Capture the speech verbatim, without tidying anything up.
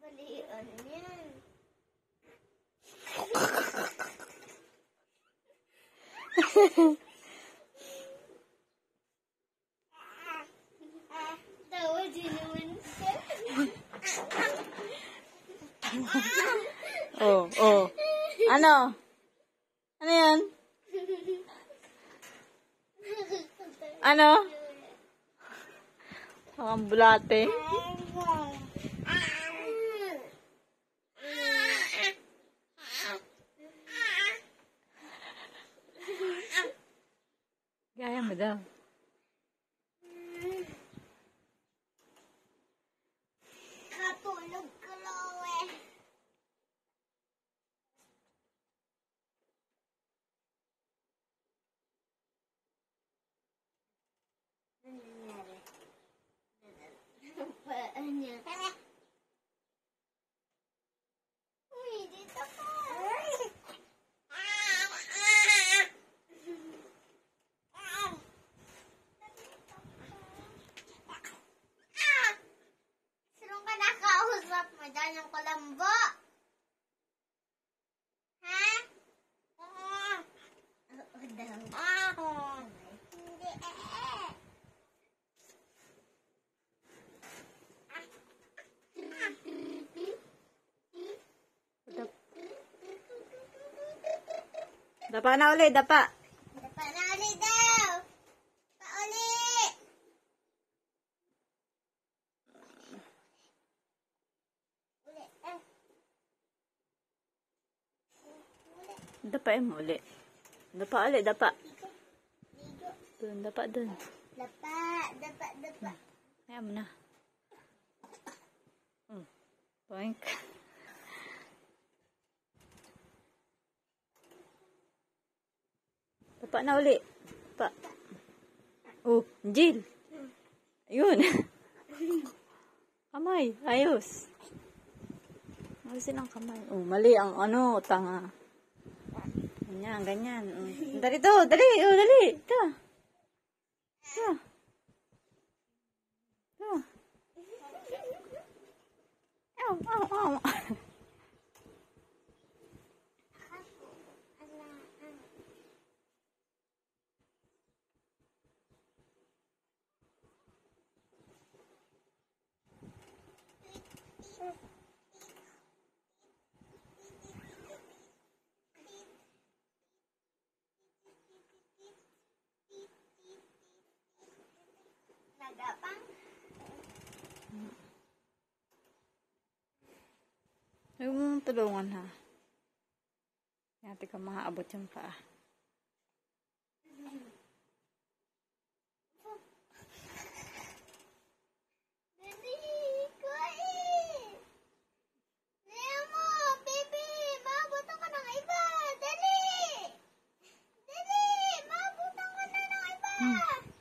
Balian yan. Tawa din naman siya. Oh, oh. Ano? Ano yan? Ano? Ang bulate. Gaya mo daw. Katulog ka lang eh. Ano nangyari? Ano niya? Uy, dito ka. Sinong ka nakausap mo dyan yung kulambo? Ha? Oo. Oo daw. Hindi eh. Dapa na uli, dapa. Dapa na ulit daw. Pa ulit. Ulit. Eh. Ulit. Dapa mo uli. Dapa uli, dapa. Ligo. Ligo. Dun, dapa dun. Dapa. Dapa. Dapa. Kaya mo na. Hmm. Boink. Dapa na uli. Dapa. Oh, Jill. Ayun. Kamay. Ayos. Ayusin ang kamay. Oh, mali ang ano, tanga. Ganyan, ganyan. Mm. Dali to, dali. Oh, dali. Ito. Ito. Ito. Ow, ow, ow. Nagapang. Huwag mong tulungan ha. Natin ka maaabot yung paa. Dali, kain. Nemo, baby, maabutan ka ng iba. Dali. Dali, maabutan ka na ng iba. Hmm.